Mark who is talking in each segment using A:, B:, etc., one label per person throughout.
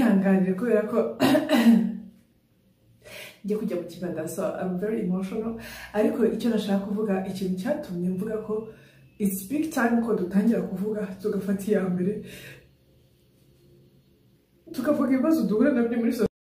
A: munyihanganire kubera ko ngiye kujya mu kibanda, so I'm very emotional. Ariko icyo nashaka kuvuga, ikintu cyatumye mvuga ko it's big time ko dutangira kuvuga, tugafata iya mbere tukavuga ibibazo duhura nabyo muri so.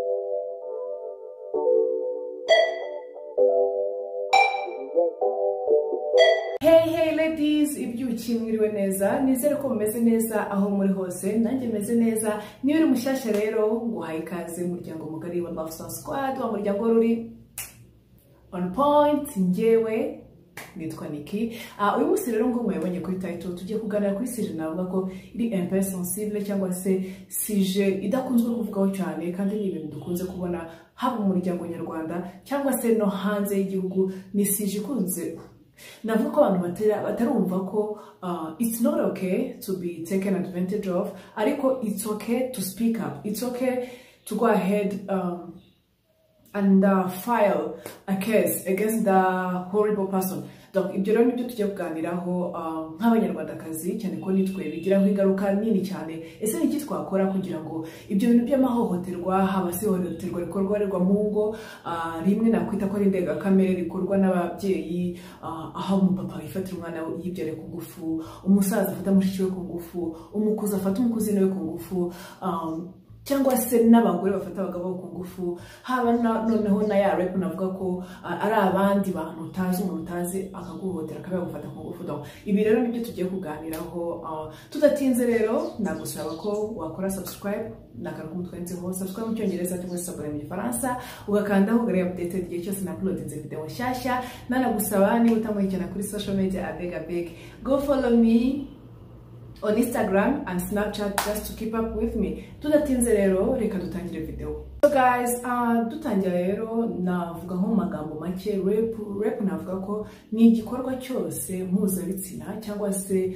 A: Hey ladies, ibyuki mwiriwe neza, nizere ko mumeze neza aho muri hose, nanjye meze neza. Niba uri mushyashya rero nguhaye ikaze mu muryango mugari wa Love Song Squad, wa muryango ruri on point. Njyewe nitwa Nikki. Uyu munsi rero ngo muyabonye kuri title, tugiye kuganira kuri sujet navuga ko iri un peu sensible, cyangwa se sujet idakunzwe kuvugaho cyane, kandi ni ibintu dukunze kubona haba mu muryango nyarwanda cyangwa se no hanze y'igihugu. Ni sujet ikunze navuga ko abantu batarumva ko it's not okay to be taken advantage of, ariko it's okay to speak up, it's okay to go ahead and file a case against the horrible person. Donc ibyo rero nibyo tugiye kuganiraho nk'abanyarwandakazi, cyane ko nitwe bigiraho ingaruka nini cyane. Ese ni iki twakora kugira ngo ibyo bintu by'amahohoterwa, haba se ihohoterwa rikorwa mu ngo, rimwe nakwita ko ari indengakamere rikorwa n'ababyeyi, aho umupapa yifatira umwana yibyare ku ngufu, umusaza afata mushiki we ku ngufu, umukuzi afata umukuzini we ku ngufu, cyangwa se n'abagore bafata abagabo ku ngufu, haba noneho na ya rap navuga ko ari abandi bantu utazi, umuntu utazi akaguhotera akaba yagufata ku ngufu. Donc ibi rero nibyo tugiye kuganiraho. Tudatinze rero nagusaba ko wakora subscribe, nakaruka umutwenzeho subscribe mu cyongereza cyangwa se sabone mu gifaransa, ugakandaho ugare updated igihe cyose na uploadinze video nshyashya. Nanagusaba niba utamurikira kuri social media, abeg go follow me on Instagram and Snapchat just to keep up with me. Tudatinze rero reka dutangire video. So guys, dutangira rero navuga nko magambo make. Rap navuga ko ni igikorwa cyose mpuzabitsina, cyangwa se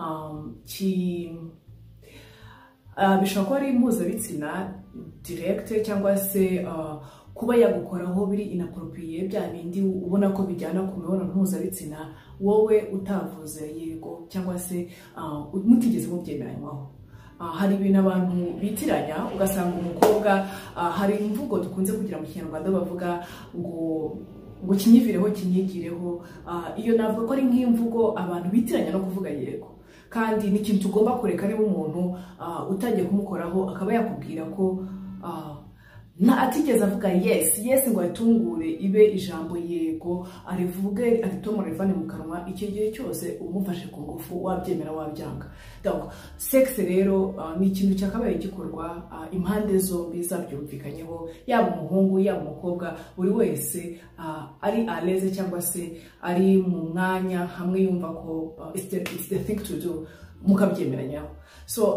A: bishobora kuba ari mpuzabitsina direct, cyangwa se kuba yagukoraho biri inappropriate, bya bindi ubona ko bijyana ku mibonano mpuzabitsina wowe utavuze yego, cyangwa se mutigeze mubyemeranywaho. Hari ibintu abantu bitiranya, ugasanga umukobwa, hari imvugo dukunze kugira mu Kinyarwanda bavuga ngo kinyivireho kinyigireho. Iyo navuga ko ari nk'imvugo abantu bitiranya no kuvuga yego, kandi ni ikintu tugomba kureka. Niba umuntu utagiye kumukoraho akaba yakubwira ko atigeze avuga yes ngo atungure ibe ijambo yego, arivuge aritomora rivane mu kanwa, icyo gihe cyose umufashe ku ngufu, wabyemera wabyanga. Donc sex rero ni ikintu cyakabaye gikorwa impande zombi zabyumvikanyeho, yaba umuhungu yaba umukobwa, buri wese ari aleze cyangwa se ari mu mwanya hamwe yumva ko it's the thing to do, mukabyemeranyaho. So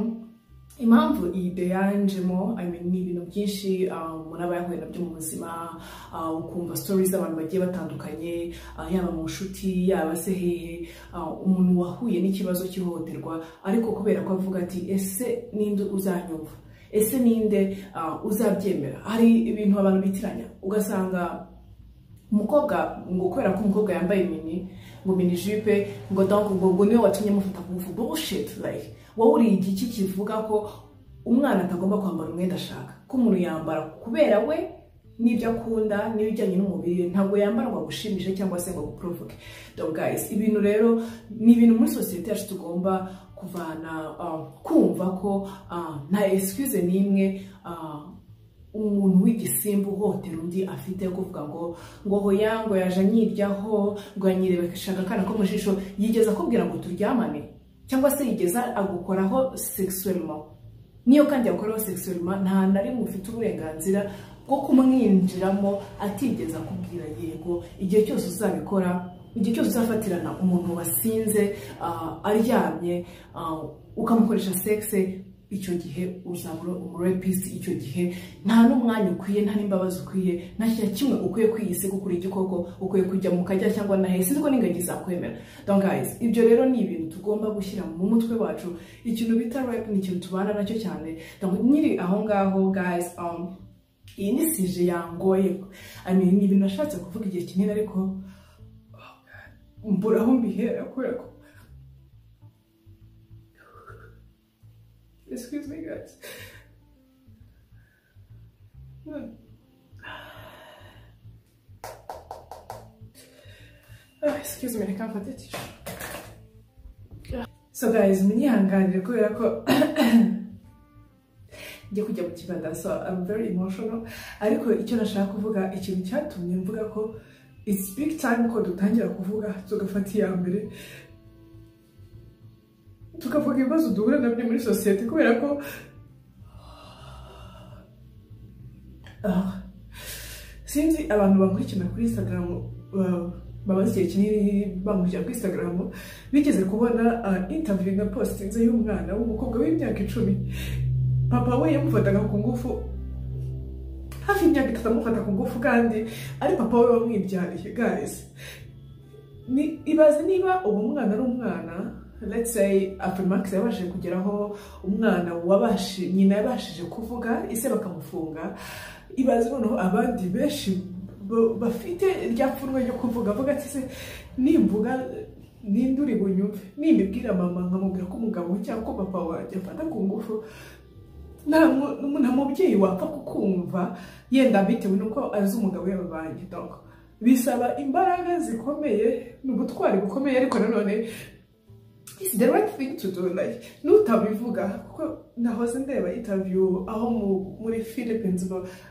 A: impamvu iyi ide yanjemo, ni ibintu byinshi umuntu aba yahuye nabyo mu buzima, ukumva stories z'abantu bagiye batandukanye, yaba mu nshuti yaba se hehe, umuntu wahuye n'ikibazo cy'ihohoterwa, ariko kubera ko avuga ati ese ninde uzanyumva, ese ninde uzabyemera. Hari ibintu abantu bitiranya, ugasanga umukobwa ngo kubera ko umukobwa yambaye mini jipe ngo donc ngo niwe watumye mufata ku ngufu. Bullshit. Like wowe uri igiki kivuga ko umwana atagomba kwambara umwenda ashaka, ko umuntu yambara kubera we n'ibyo akunda n'ibijyanye n'umubiri, ntabwo yambara ngo agushimishe cyangwa se ngo aguprovoke. Donc guys, ibintu rero ni ibintu muri society yacu tugomba kuvana, kumva ko nta excuse n'imwe umuntu w'igisimba uhohotera undi afite kuvuga ngo hoya ngo yaje anyiryaho, ngo yanyirebekashaka akana ko mu jisho. Yigeza akubwira ngo turyamane, cyangwa se yigeza agukoraho sexuellement. Niyo kandi yakoraho sexuellement, nta na rimwe ufite uburenganzira bwo kumwinjiramo atigeza akubwira yego. Igihe cyose uzabikora, igihe cyose uzafatirana umuntu wasinze aryamye ukamukoresha sexe, icyo gihe uzabura umurapist. Icyo gihe nta n'umwanya ukwiye, nta n'imbabazi ukwiye, nta kintu kimwe ukwiye kwiyise gukura igikoko, ukwiye kujya mu kajya cyangwa na hese ko n'ingagi zakwemera. Donc guys, ibyo rero ni ibintu tugomba gushyira mu mutwe wacu. Ikintu bita rap ni ikintu tubana nacyo cyane. Donc nyiri aho ngaho guys, iyi ni sije yangoye. Ni ibintu nashatse kuvuga igihe kinini, ariko mbura aho mbihera kubera ko excuse me guys. Excuse me, I can't put it. So guys, munyihanganire kubera ko njye kujya mu kibanda, so I'm very emotional. Ariko icyo nashaka kuvuga, ikintu cyatumye mvuga ko it's big time ko dutangira kuvuga, tugafata iya mbere tukavuga ibibazo duhura nabyo muri sosiyete, kubera ko sinzi abantu bankurikirana kuri Instagram babaze igihe kinini bamurikira kuri Instagram bigeze kubona interview na postinze y'umwana w'umukobwa w'imyaka 10. Papa we yamufataga ku ngufu hafi imyaka 3, amufata ku ngufu kandi ari papa we wamwibyariye. Guys, ni ibaze niba uwo mwana ari umwana, let's say Afrimax yabashije kugeraho umwana nyina yabashije kuvuga ise bakamufunga, ibaze noneho abandi benshi bafite rya pfunwe ryo kuvuga avuga ati se nimvuga ninduri bunyumve, nimbibwira mama nkamubwira ko umugabo cyangwa ko papa wanjye afata ku ngufu, nta mubyeyi wapfa kukumva yenda bitewe nuko azi umugabo yababanye. Donc bisaba imbaraga zikomeye n'ubutwari bukomeye, ariko nanone it's the right thing to do. Like nutabivuga, kuko nahoze ndeba interview aho muri Philippines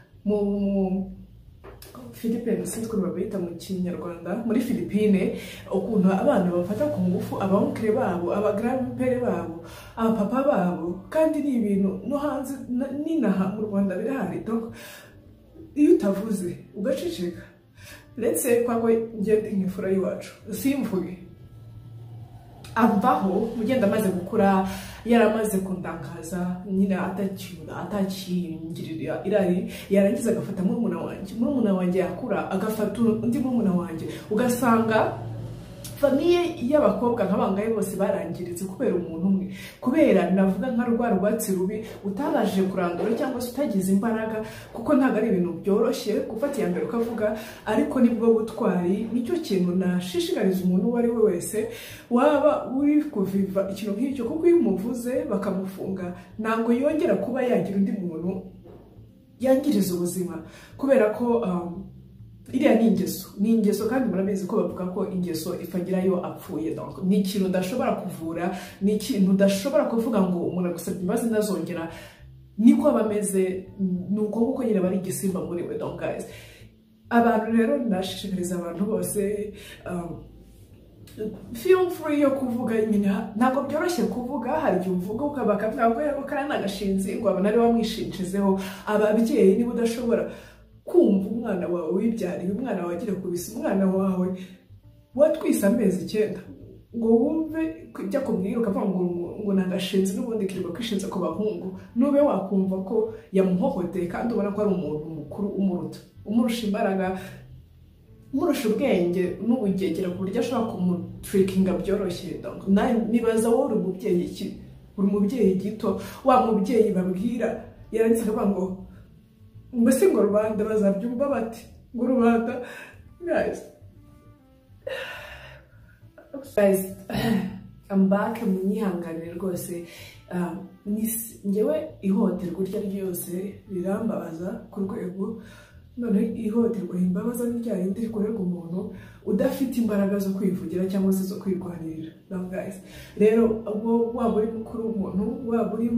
A: Philippines sinzi ko babita mu Kinyarwanda, muri Philippine, ukuntu abana bafata ku ngufu abaonkre babo, abagrandpere babo, abapapa babo, kandi ni ibintu no hanze ninaha mu Rwanda birahari. Donc iyo utavuze ugaceceka, let's say kwako ngende nk'ifura y'iwacu simvuge, avaho mugenda amaze gukura, yaramaze kundangaza nyina atakingirira irari, yarangiza agafata murumuna wanjye yakura agafata undi murumuna wanjye, ugasanga famiye y'abakobwa nk'abangaye bose barangiritse kubera umuntu umwe, kubera navuga nka rwatsi rubi utabashije kurandura cyangwa se utagize imbaraga, kuko ntago ari ibintu byoroshye gufata iya mbere ukavuga. Ariko nibwo butwari, nicyo kintu nashishikariza umuntu uwo ari we wese waba uri kuviva ikintu nk'icyo, kuko iyo umuvuze bakamufunga ntabwo yongera kuba yagira undi muntu yangiriza ubuzima, kubera ko iriya ni ingeso kandi murabizi ko bavuga ko ingeso ifagirayo apfuye. Donc ni ikintu udashobora kuvura, ni ikintu udashobora kuvuga ngo umuntu agusabye imbabazi ndazongera, niko bameze, nuko kuko nyine bari igisimba muri we. Donc guys, abantu rero nashishikariza abantu bose feel free yo kuvuga. Nyine ntabwo byoroshye kuvuga, hari igihe uvuga bakavuga ngo yego kandi nagashinzi ngo abana ari bamwishinjizeho. Ababyeyi niba udashobora kumva umwana wawe wibyariye, umwana wawe agira kubisa, umwana wawe watwise amezi 9 ngo wumve kujya kumwira ukavuga ngo nagashinzi n'ubundi kirirwa kwishinza ku bahungu, nube wakumva ko yamuhohoteye kandi ubona ko ari umuntu mukuru umurusha imbaraga, umurusha ubwenge n'ubugegera ku buryo ashobora kumutrikinga byoroshye. Donc nibaza wowe uri umubyeyi gito, wa mubyeyi babwira yaranditse akavuga ngo mbese ngo rubanda bazabyumva bati ngo rubanda. Guys, I'm back. Munyihanganire rwose, njyewe ihohoterwa iryo ari ryo ryose rirambabaza ku rwego, none ihohoterwa imbabaza n'irya rindi rikorerwa umuntu udafite imbaraga zo kwivugira cyangwa se zo kwirwanirira. Guys, rero waba uri mukuru w'umuntu, waba uri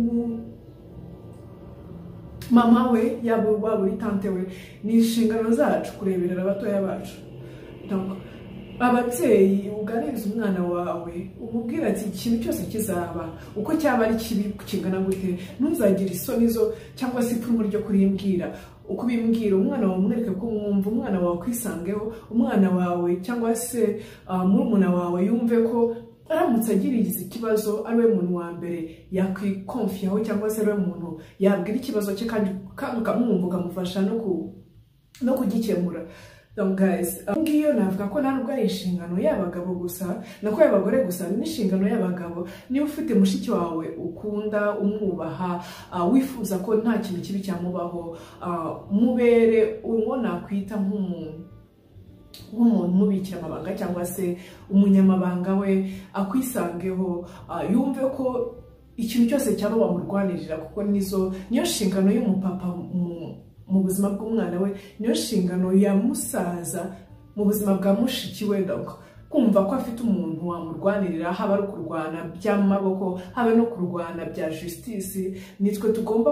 A: mama we, yaba waba uri tante we, ni inshingano zacu kureberera abatoya bacu. Donc ababyeyi uganiriza umwana wawe umubwira ati ikintu cyose kizaba uko cyaba ari kibi kingana gute, ntuzagire isoni zo cyangwa se ipfunwe ryo kurimbwira. Uko bimbwira umwana wawe umwereke ko mwumva, umwana wawe kwisangeho, umwana wawe cyangwa se murumuna wawe yumve ko aramutse agirize ikibazo ari we muntu wa mbere yakwikonfiyaho, cyangwa se ari we muntu yabwira ikibazo cye kandi ukamwumva ukamufasha no kugikemura. Donc guys, ngiyo navuga ko ntabwo ari inshingano y'abagabo gusa, nako y'abagore gusa, ni inshingano y'abagabo. Niba ufite mushiki wawe ukunda, umwubaha, wifuza ko nta kintu kibi cyamubaho, mubere uwo nakwita nk'umuntu mubikira amabanga cyangwa se umunyamabanga we, akwisangeho, yumve ko ikintu cyose cyaba wamurwanirira, kuko niyo nshingano y'umupapa mu buzima bw'umwana we, niyo nshingano ya musaza mu buzima bwa mushiki we. Kumva ko afite umuntu wamurwanirira, haba ari kurwana by'amaboko, haba no kurwana bya justice, nitwe tugomba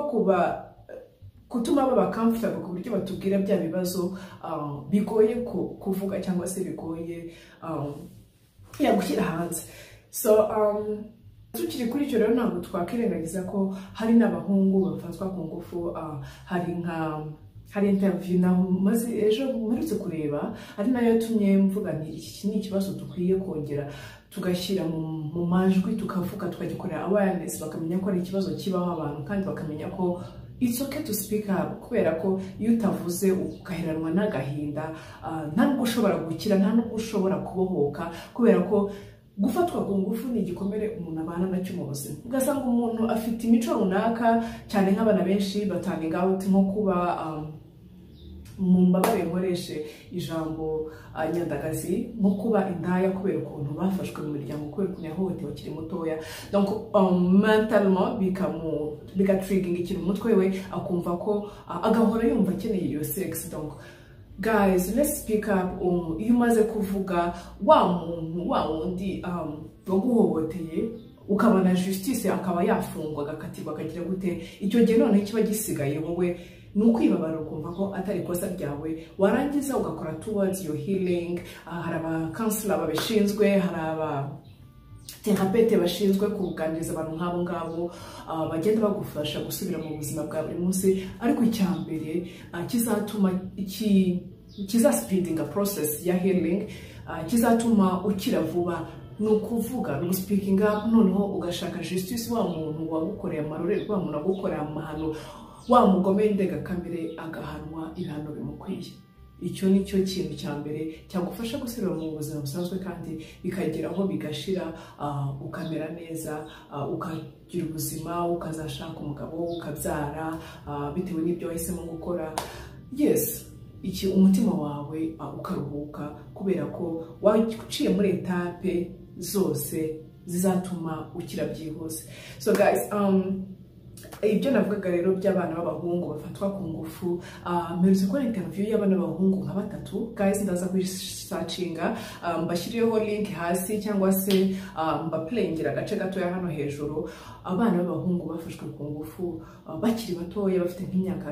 A: kutuma baba comfortable ku buryo batubwira bya bibazo bigoye kuvuga cyangwa se bigoye gushyira hanze. So tukiri kuri icyo rero ntabwo twakwirengagiza ko hari n'abahungu bafatwa ku ngufu. Hari interview maze ejo mperutse kureba, ari nayo yatumye mvuga nti iki ni ikibazo dukwiye kongera tugashyira mu majwi, tukavuga, tukagikorera awareness, bakamenya ko ari ikibazo kibaho abantu, kandi bakamenya ko it's okay to speak up, kubera ko iyo utavuze ugaheranwa n'agahinda, nta nubwo ushobora gukira, nta nubwo ushobora kubohoka, kubera ko gufatwa ku ngufu ni igikomere umuntu abana nacyo mu buzima. Ugasanga umuntu afite imico runaka, cyane nk'abana benshi baturning out, nko kuba mu mbabare nkoreshe ijambo nyandagazi, nko kuba indaya kubera ukuntu bafashwe mu miryango, kubera ukuntu yahohotewe akiri mutoya. Donc mentalement bigatrigging ikintu mu mutwe we, akumva ko agahora yumva akeneye iyo sex. Donc guys, let's speak up. Iyo umaze kuvuga wa muntu wa wundi waguhohoteye, ukabona justice akaba yafungwa, agakatirwa, akagira gute, icyo gihe none kiba gisigaye wowe ni ukwibabara, ukumva ko atari ikosa ryawe, warangiza ugakora towards your healing. Hari aba counselor babishinzwe, hari aba therapete bashinzwe kuganiriza abantu nk'abo ngabo, bagenda bagufasha gusubira mu buzima bwa buri munsi. Ariko icyambere kizatuma speeding a process ya healing, kizatuma ukira vuba, ni ukuvuga, ni speaking up, noneho ugashaka justice. Wa muntu wagukoreye amarorerwa, wa muntu wagukoreye amahano, wa mugome ndengakamere agahanwa ibihano bimukwiye. Icyo ni cyo kintu cya mbere cyagufasha gusubira mu buzima busanzwe, kandi bikagera aho bigashira, ukamera neza, ukagira ubuzima, ukazashaka umugabo, ukabyara, bitewe n'ibyo wahisemo gukora. Yes, umutima wawe ukaruhuka, kubera ko waciye muri etape zose zizatuma ukira byihuse. So guys, ibyo navugaga rero by'abana b'abahungu bafatwa ku ngufu, mperutse gukora interview y'abana b'abahungu nka 3. Guys, ndaza kuyisacinga, mbashyiriyeho link hasi, cyangwa se mbaplayingira agace gatoya hano hejuru. Abana b'abahungu bafashwe ku ngufu bakiri batoya, bafite nk'imyaka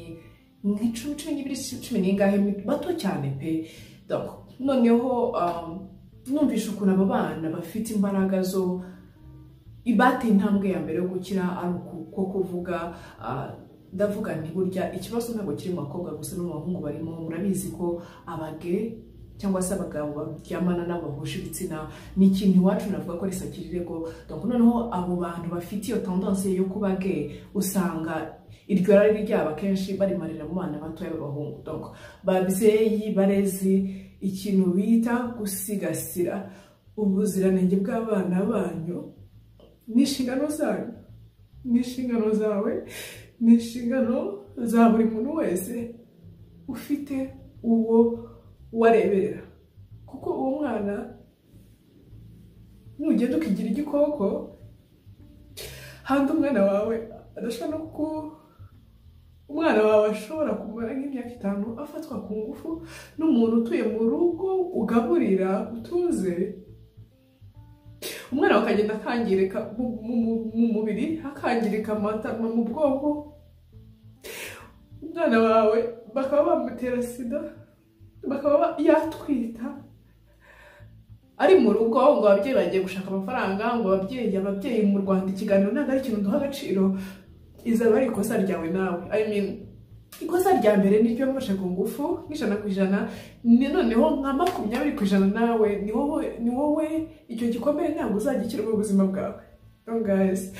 A: cumi n'ingahe, bato cyane pe. Noneho numvisha ukuntu abo bana bafite imbaraga zo ibate intambwe ya mbere yo gukira, ari uko kuvuga. Ndavuga nti burya ikibazo ntabwo kiri mu bakobwa gusa, no mu bahungu barimo. Murabizi ko abage cyangwa se abagabo baryamana n'abahuje ibitsina ni ikintu iwacu navuga ko risakirego. Donc noneho abo bantu bafite iyo tendance yo kuba gay, usanga iryo rari ryaba kenshi barimarira mu bana batoya b'abahungu. Donc babyeyi barezi, ikintu bita gusigasira ubuziranenge bw'abana banyu ni inshingano zanyu, ni inshingano zawe, ni inshingano za buri muntu wese ufite uwo wareberera. Kuko uwo mwana nugenda ukigira igikoko, handi umwana wawe adashobora no umwana wawe ashobora kumara nk'imyaka 5 afatwa ku ngufu n'umuntu utuye mu rugo ugaburira utuze. Umwana wakagenda akangirika mu mubiri, akangirika mu bwonko. Umwana wawe bakaba bamutera sida, bakaba yatwita ari mu rugo, ngo ababyeyi bagiye gushaka amafaranga, ngo ababyeyi mu Rwanda ikiganiro ntabwo ari ikintu duha agaciro. Izaba ari ikosa ryawe nawe. I mean, ikosa rya mbere ni ryo mfashe ku ngufu (100%), noneho nka 20% nawe ni wowe icyo gikomere ntabwo uzagikira mu buzima bwawe. So guys,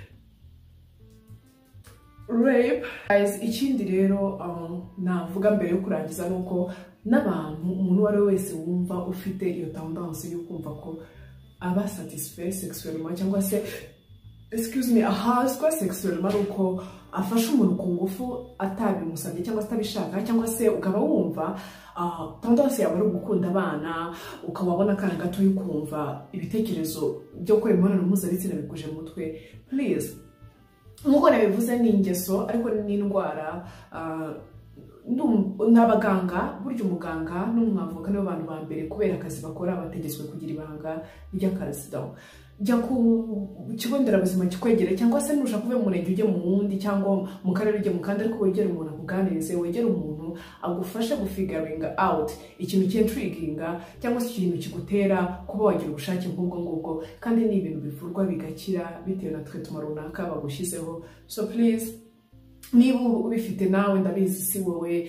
A: rape. Guys, ikindi rero navuga mbere yo kurangiza nuko n'abantu, umuntu wari wese wumva ufite iyo tendance yo kumva ko aba satisfait sexuellement, cyangwa se ahazwa sexuellement, uko afasha umuntu ku ngufu atabimusabye cyangwa atabishaka, cyangwa se ukaba wumva tendance yawe ari gukunda abana, ukababona akana gato ukumva ibitekerezo byo gukora imibonano mpuzabitsina bikuje mu mutwe. Please, nk'uko nabivuze, ni ingeso ariko ni indwara. n'abaganga burya umuganga n'umwavoka nibo bantu ba mbere kubera akazi bakora bategetswe kugira ibanga ry'akazi jya ku kigo nderabuzima kikwegereye cyangwa se nushaka kuva mu murenge ujye mu wundi cyangwa mu karere ujye mu kandi ariko wegera umuntu akuganirize wegera umuntu agufashe gufigaringa out ikintu cy'intriginga cyangwa se ikintu kigutera kuba wagira ubushake nk'ubwo ngubwo kandi ni ibintu bivurwa bigakira bitewe na tretuma runaka bagushyizeho so please niba ubifite nawe ndabizi si wowe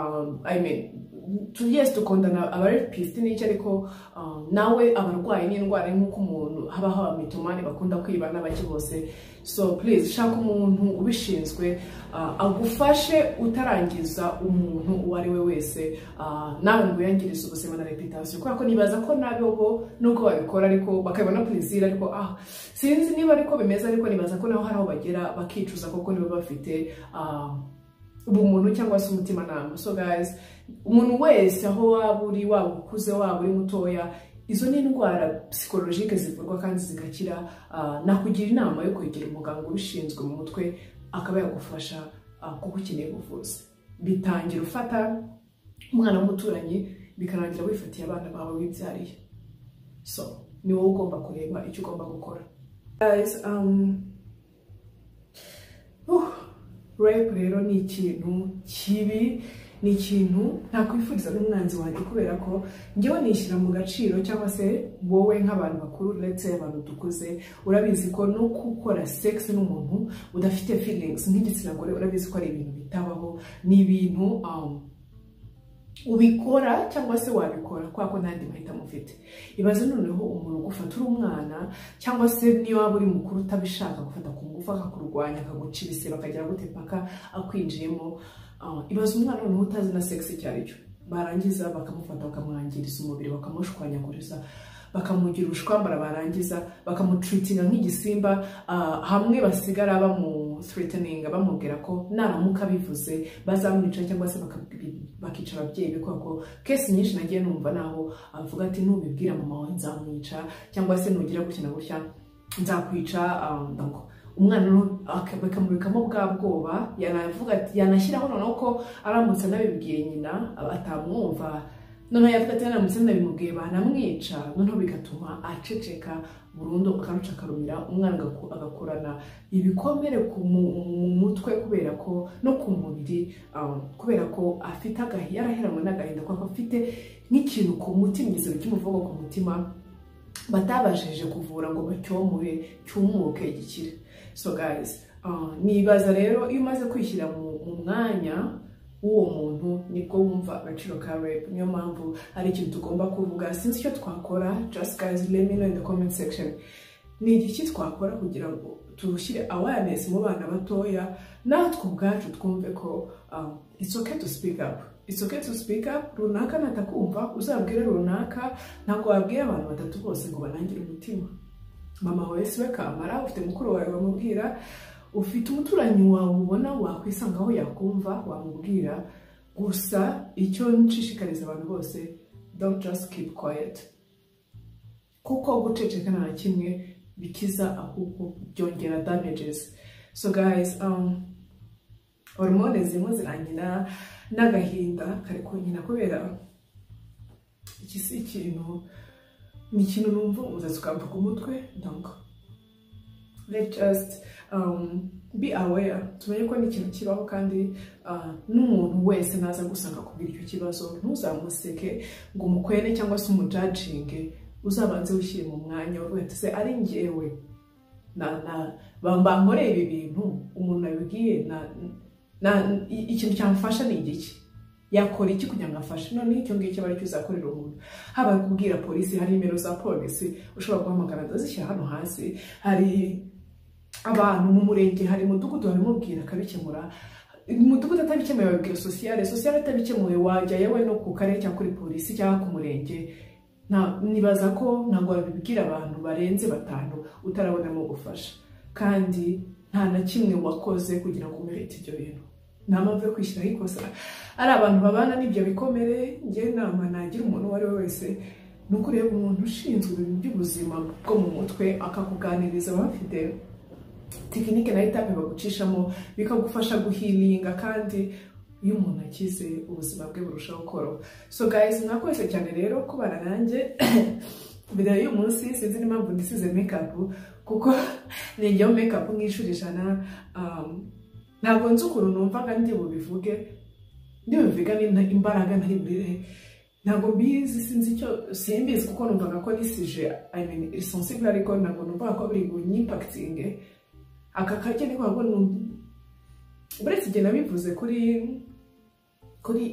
A: yes tukondana abarepiste n'icyo ariko nawe abarwayi n'indwara nk'uko umuntu habaho abamitomani bakunda kwiba n'abaki bose so please shaka umuntu ubishinzwe agufashe utarangiza umuntu uwo ari we wese nawe ngo uyangirize ubuzima na reputation kubera ko nibaza ko nabo nuko babikora ariko bakabona plaisir ariko sinzi niba ariko bimeze ariko nibaza ko naho hari aho bagera bakicuza koko niba bafite ubumuntu cyangwa se umutima nama so guys umuntu wese aho waba uri waba ukuze waba uri mutoya izo ni indwara psychologique zivurwa kandi zigakira nakugira inama yo kwegera umuganga ubishinzwe mu mutwe akaba yagufasha kuko ukeneye ubuvuzi bitangira ufata umwana w'umuturanyi bikarangira wifatiye abana bawe wibyariye so ni wowe ugomba kureba icyo ugomba gukora guys rape rero ni ikintu kibi ni ikintu ntakwifuriza n'umwanzi wanjye kubera ko ngewe nishyira mu gaciro cyangwa se wowe nk'abantu bakuru ndetse abantu dukuze urabizi ko no gukora sex n'umuntu udafite feelings nk'igitsina gore urabizi ko ari ibintu bitabaho ni ibintu ubikora cyangwa se wabikora kwa ko ntandi mahitamo ufite ibaze noneho umuntu ugufata uri umwana cyangwa se niyo waba uri mukuru utabishaka gufata ku ngufu akakurwanya akaguca ibisebe akagera gute paka akwinjiyemo ibaze umwana noneho utazi na sex icyo ari cyo barangiza bakamufata bakamwangiriza umubiri bakamushwanyaguriza bakamugira ubushwambara barangiza bakamutreatinga nk'igisimba hamwe basigara threatening bamubwira ko naramuka bivuze bazamwica cyangwa se bakica ababyeyi be ko case nyinshi nagiye numva naho avuga ati nubibwira mama wawe nzamwica cyangwa se nugira gukina gutya nzakwica umwana bakamurikamo bwa bwoba yanavuga ati yanashyiraho noneho ko aramutse nabibwiye nyina atamwumva noneho yavuga ati naramutse nabimubwiye banamwica noneho bigatuma aceceka burundu akaruca akarumira umwana agakurana ibikomere mu mutwe kubera ko no ku mubiri kubera ko afite yaraheranwe n'agahinda kuko afite nk'ikintu ku mutima igisebe cy'umuvugo ku mutima batabashije kuvura ngo bacyomure cyumuke gikire so guys nibaza rero iyo umaze kwishyira mu mwanya uwo muntu nibwo wumva agaciro ka rape niyo mpamvu ari ikintu tugomba kuvuga sinzi icyo twakora just guys let me know in the comment section ni iki twakora kugira ngo turushyire awareness mu bana batoya natwe ubwacu twumve ko it's okay to speak up it's okay to speak up runaka natakumva uzabwire runaka ntabwo wabwira abantu batatu bose ngo banangire umutima mama wese we kamara ufite mukuru wawe bamubwira ufite umuturanyi wawe ubona wakwisangaho yakumva wamubwira gusa icyo nshishikariza abantu bose don't just keep quiet kuko guceceka nta kimwe bikiza ahubwo byongera damages so guys hormone zimwe zirangina n'agahinda kari kunyina kubera iki si ikintu ni ikintu numva uzaza ukamva ku mutwe donc let's just be aware tumenye ko ni ikintu kibaho kandi n'umuntu wese naza gusanga kubwira icyo kibazo ntuzamuseke ngo umukwene cyangwa se umujudginge uzabanze wishyire mu mwanya wese ari njyewe bankoreye ibi bintu umuntu abibwiye ikintu cyamufasha ni igiki yakora iki kugira ngo afashe none icyo ngicyo bari cyuzakorera umuntu haba kubwira polisi hari nimero za polisi ushobora guhamagara ndazishyira hano hasi hari abantu mu murenge hari mudugudu barimubwira akabikemura mudugudu atabikemuye babwira sociale atabikemuye wajya yewe no ku karere cyangwa kuri polisi cyangwa ku murenge nibaza ko ntabwo babibwira abantu barenze 5 utarabonamo gufasha kandi nta na kimwe wakoze kugira ngo umerite ibyo bintu nta mpamvu yo kwishyiraho ikosa ari abantu babana n'ibyo bikomere njye nama nagira umuntu uwo ari we wese ni ukureba umuntu ushinzwe ibintu by'ubuzima bwo mu mutwe akakuganiriza bafite tekinike na etape bagucishamo bikagufasha guhilinga kandi iyo umuntu akize ubuzima bwe burushaho koroha. So guys, mwakoze cyane rero kubana nanjye video y'uyu munsi. Sinzi n'impamvu ndisize makeup kuko ninjyeho makeup nk'inshuro 100. Ntabwo nzi ukuntu numvaga ndi bubivuge imbaraga ntari bure, ntabwo mbizi, sinzi icyo simbizi kuko numvaga ko nisije sensible, ariko ntabwo numvaga ko biri bunyipactinge aka kajya niko abona. Uretse igihe nabivuze kuri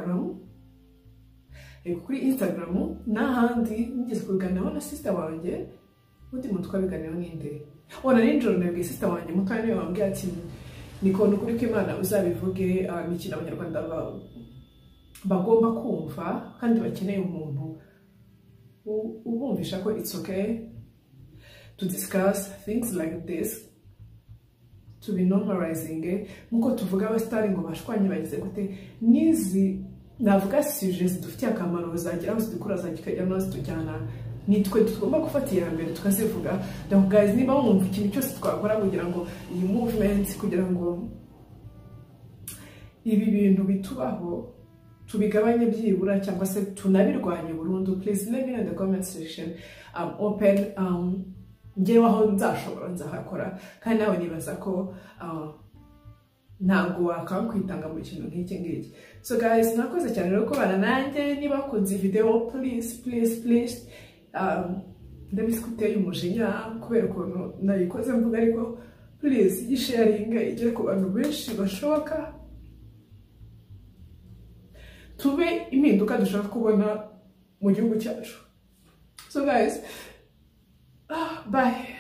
A: Instagram n'ahandi nigeze kuganiraho na sister wanjye. Undi muntu twabiganiraho n'inde nijoro nabwiye sister wanjye mutoya niwe wambwiye ati niko nukuri ko Imana uzabivuge, n'ikintu abanyarwanda bagomba kumva kandi bakeneye umuntu ubumvisha ko it's okay to discuss things like this, to be normalizing. Nkuko tuvuga abasitari ngo bashwanye bagize gute, nizi navuga suje zidufitiye akamaro zagira aho zidukura zikajya no zitujyana, nitwe tugomba gufatira mbere tukazivuga. Donc guys, niba mwumva ikintu cyose twakora kugira ngo iyi movement, kugira ngo ibi bintu bitubaho tubigabanye byibura cyangwa se tunabirwanye burundu, please let me know in the comment section. I'm open, ngewe aho nzashobora nzahakora, kandi nawe nibaza ko ntabwo wakakwitanga mu kintu nk'iki ngiki. So guys, nakoze cyane rero kubana nanjye. Niba kunze video, please ndabizi ko uteye umujinya kubera ukuntu nabikoze mvuga, ariko please yisharinga igere ku bantu benshi bashoboka, tube impinduka dushaka kubona mu gihugu cyacu. So guys, bye.